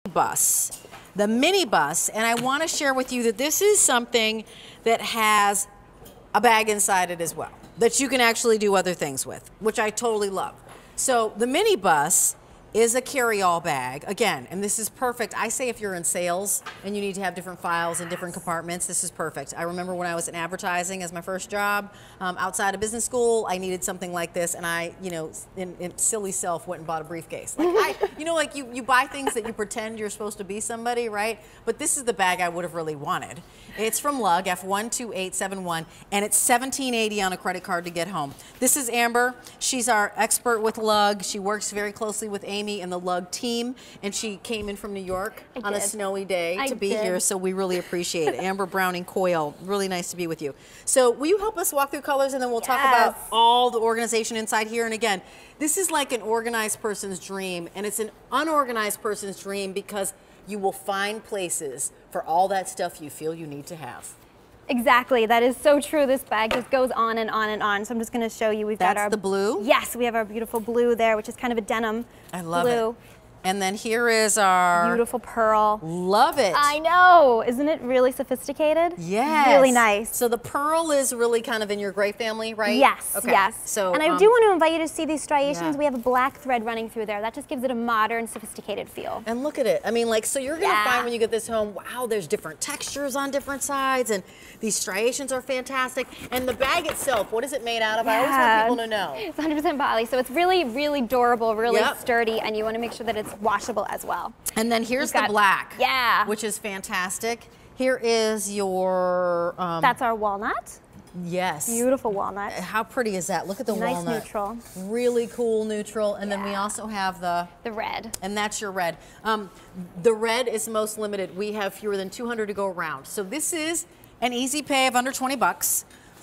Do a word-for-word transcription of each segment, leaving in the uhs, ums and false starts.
bus, the MiniBus, and I want to share with you that this is something that has a bag inside it as well, that you can actually do other things with, which I totally love. So the MiniBus is a carry-all bag, again, and this is perfect. I say if you're in sales and you need to have different files in different compartments, this is perfect. I remember when I was in advertising as my first job, um, outside of business school, I needed something like this, and I, you know, in, in silly self went and bought a briefcase. Like I, you know, like you, you buy things that you pretend you're supposed to be somebody, right? But this is the bag I would have really wanted. It's from Lug, F one two eight seven one, and it's seventeen eighty on a credit card to get home. This is Amber. She's our expert with Lug. She works very closely with Amy and the Lug team, and she came in from New York I on did. a snowy day I to be did. here, so we really appreciate it. Amber Browning Coyle, really nice to be with you. So will you help us walk through colors, and then we'll Yes. talk about all the organization inside here. And again, this is like an organized person's dream, and it's an unorganized person's dream because you will find places for all that stuff you feel you need to have. Exactly, that is so true. This bag just goes on and on and on. So I'm just going to show you. We've That's got our the blue? Yes, we have our beautiful blue there, which is kind of a denim I love blue. it. And then here is our Beautiful pearl. Love it. I know. Isn't it really sophisticated? Yes. Really nice. So the pearl is really kind of in your gray family, right? Yes, Okay. yes. So, and I um, do want to invite you to see these striations. yeah. We have a black thread running through there. That just gives it a modern, sophisticated feel. And look at it. I mean, like, so you're going to Yeah. find when you get this home, wow, there's different textures on different sides, and these striations are fantastic. And the bag itself, what is it made out of? I always Yeah. want people to know. It's one hundred percent poly, so it's really, really durable, really Yep. sturdy, and you want to make sure that it's washable as well. And then here's You've the got- black, Yeah. which is fantastic. Here is your, um, That's our walnut. yes. Beautiful walnut. How pretty is that? Look at the Nice walnut. neutral. Really cool neutral. And then we Yeah. also have the, The red. and that's your red. Um, the red is most limited. We have fewer than two hundred to go around. So this is an easy pay of under twenty bucks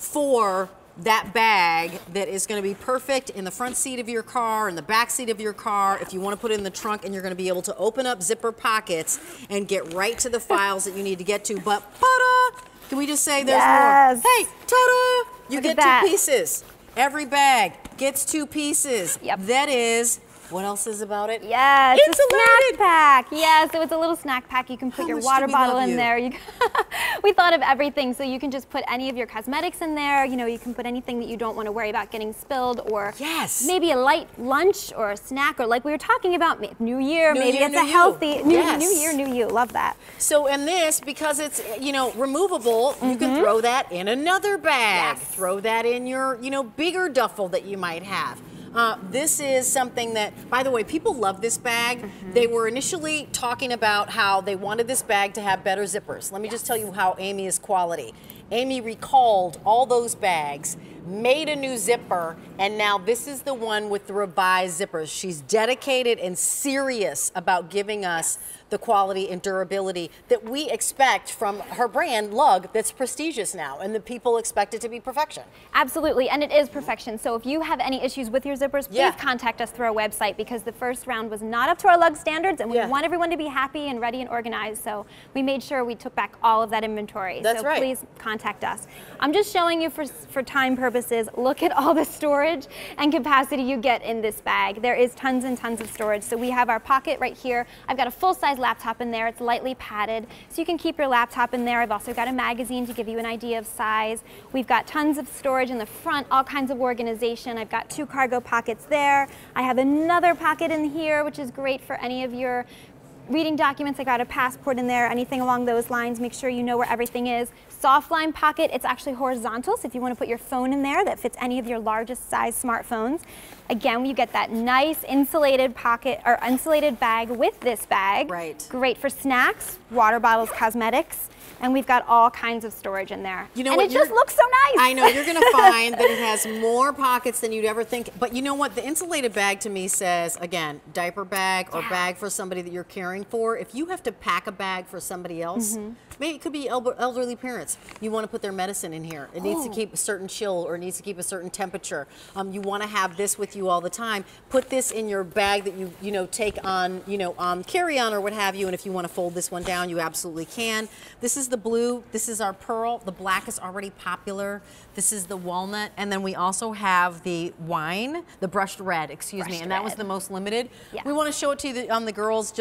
for that bag that is going to be perfect in the front seat of your car, in the back seat of your car, if you want to put it in the trunk, and you're going to be able to open up zipper pockets and get right to the files that you need to get to. But ta-da! Can we just say there's Yes. more? Hey, ta-da! You Look get at that. two pieces. Every bag gets two pieces. Yep. That is, what else is about it? Yes, it's a Insulated. snack pack. Yeah, so it's a little snack pack. You can put How your much water do we bottle love in you? there. You we thought of everything, so you can just put any of your cosmetics in there. You know, you can put anything that you don't want to worry about getting spilled, or Yes. maybe a light lunch or a snack, or like we were talking about, ma- New Year, New maybe year, it's new a you. healthy new, Yes. new year, new you. Love that. So in this, because it's, you know, removable, you can throw that in another bag. Yes. Throw that in your, you know, bigger duffel that you might have. Uh, this is something that, by the way, people love this bag. Mm-hmm. They were initially talking about how they wanted this bag to have better zippers. Let me just tell you how Amy is quality. Amy recalled all those bags, made a new zipper, and now this is the one with the revised zippers. She's dedicated and serious about giving us the quality and durability that we expect from her brand, Lug, that's prestigious now, and the people expect it to be perfection. Absolutely, and it is perfection. So if you have any issues with your zippers, please Yeah. contact us through our website, because the first round was not up to our Lug standards, and we Yeah. want everyone to be happy and ready and organized. So we made sure we took back all of that inventory. That's so right. please contact us. I'm just showing you for, for time purposes, look at all the storage and capacity you get in this bag. There is tons and tons of storage. So we have our pocket right here. I've got a full-size laptop in there. It's lightly padded, so you can keep your laptop in there. I've also got a magazine to give you an idea of size. We've got tons of storage in the front, all kinds of organization. I've got two cargo pockets there. I have another pocket in here, which is great for any of your reading documents. I got a passport in there, anything along those lines. Make sure you know where everything is. Soft line pocket, it's actually horizontal, so if you want to put your phone in there, that fits any of your largest size smartphones. Again, you get that nice insulated pocket or insulated bag with this bag. Right. Great for snacks, water bottles, cosmetics. And we've got all kinds of storage in there. You know and what, it just you're- looks so nice. I know, you're gonna find that it has more pockets than you'd ever think. But you know what, the insulated bag to me says, again, diaper bag or Yeah. bag for somebody that you're caring for. If you have to pack a bag for somebody else, maybe it could be elder- elderly parents. You wanna put their medicine in here. It needs to Oh. keep a certain chill, or it needs to keep a certain temperature. Um, you wanna have this with you all the time. Put this in your bag that you, you know, take on, you know, um, carry on or what have you. And if you wanna fold this one down, you absolutely can. This is the blue. This is our pearl. The black is already popular. This is the walnut. And then we also have the wine, the brushed red, excuse me. Brushed And that was red. the most limited. Yeah. We want to show it to you the, on the girls just for Yeah.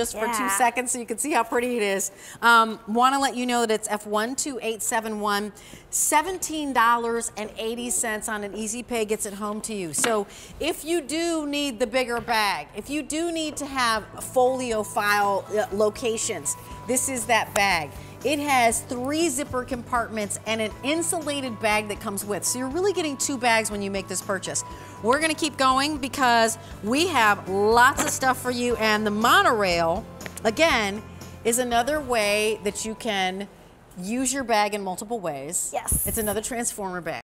two seconds so you can see how pretty it is. Um, want to let you know that it's F one two eight seven one. seventeen dollars and eighty cents on an easy pay gets it home to you. So if you do need the bigger bag, if you do need to have folio file locations, this is that bag. It has three zipper compartments and an insulated bag that comes with. So you're really getting two bags when you make this purchase. We're gonna keep going because we have lots of stuff for you, and the monorail, again, is another way that you can use your bag in multiple ways. Yes. It's another transformer bag.